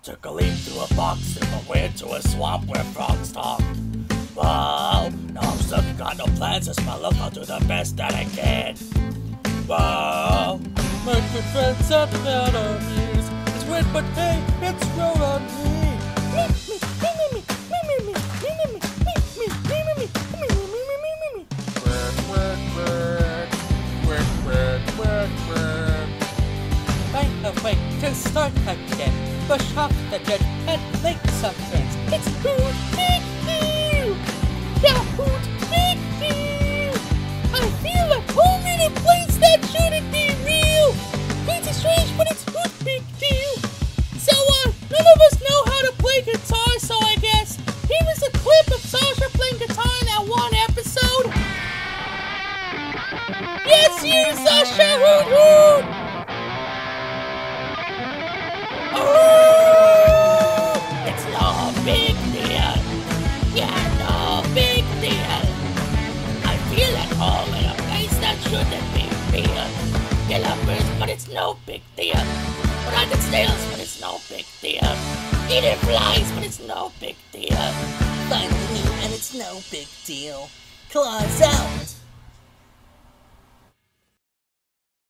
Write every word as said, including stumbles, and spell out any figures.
Took a leap through a box and I went to a swamp where frogs talk. Whoa, now I'm stuck, got no plans, just my luck, I'll do the best that I can. Whoa, my good friends are the enemies. It's weird, but hey, it's grown on me. Find a way to start again. Brush off the dirt and make some friends. It's hoot, beep, ew. Yeah, hoot, beep, ew. I feel at home in a place that shouldn't be real. It's strange, but it's hoot, beep, ew. So, uh, none of us know how to play guitar, so I guess here is a clip of Sasha playing guitar in that one episode. Yes, you, Sasha, hoot, hoot. Oh, it's no big deal. Yeah, no big deal. I feel at home in a place that shouldn't be real. Yellow birds, but it's no big deal. Rotten snails, but it's no big deal. Eating flies, but it's no big deal. Finding you, and it's no big deal. Claws out.